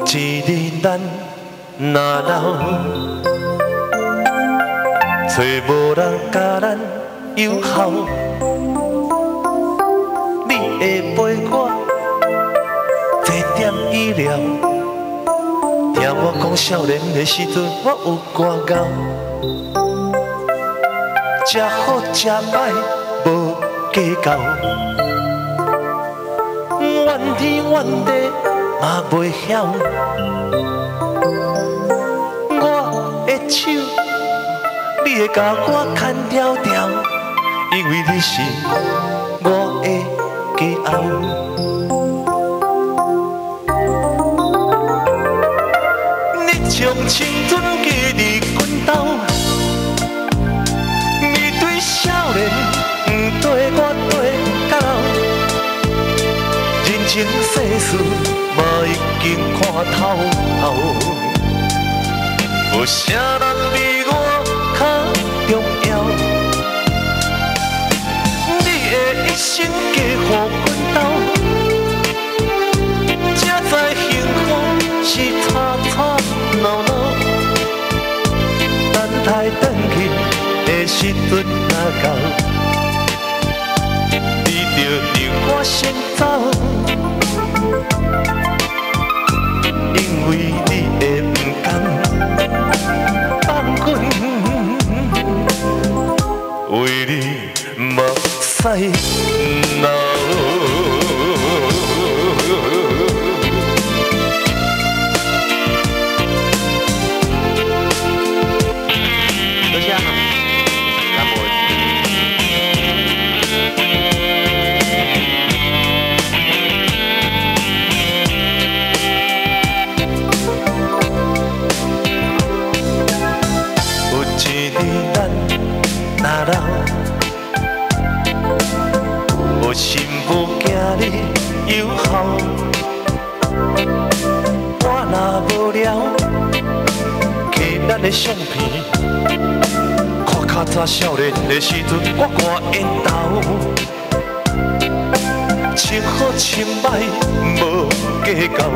一日咱若老，找无人甲咱友好。你会陪我坐点医疗，听我讲少年的时阵我有歌谣，食好食歹无计较，怨天怨地嘛袂晓。我的手，你会甲我牵条条，因为你是我的骄傲。你将青春寄伫拳头，面对少年，对我对到老，人情世事嘛已经看透透。有啥人比我较重要？你的一生加予阮斗，才知幸福是吵吵闹闹。等待转去的时阵若到，你着让我先走，因为你的不甘。为你目屎流，多谢哈，感恩。有一日咱若老，有心无惊你友好，我若无聊，摕咱的相片，看较早少年的时阵，我看烟头，穿好穿歹无计较，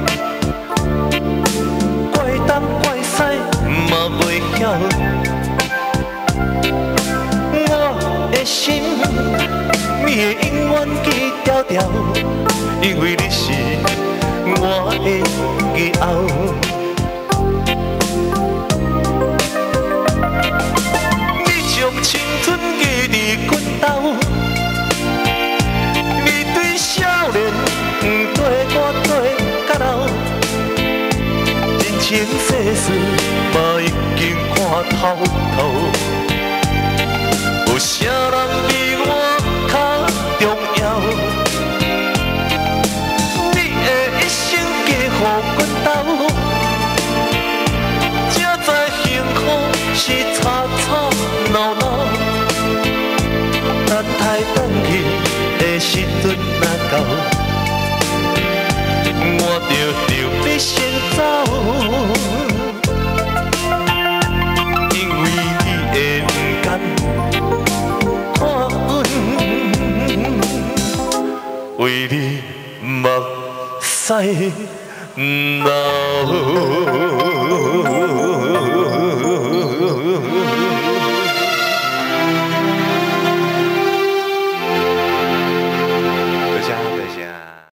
怪东怪西嘛袂晓。的心，你会永远记条条，因为你是我的骄傲。你将青春寄伫拳头，面对少年，对我对到老，人情世事嘛已经看透透。有啥人比我较重要？你的一生加予阮斗，才知幸福是吵吵闹闹。等待转去的时阵若到，我着要先走，因为你的不甘。为你目屎流。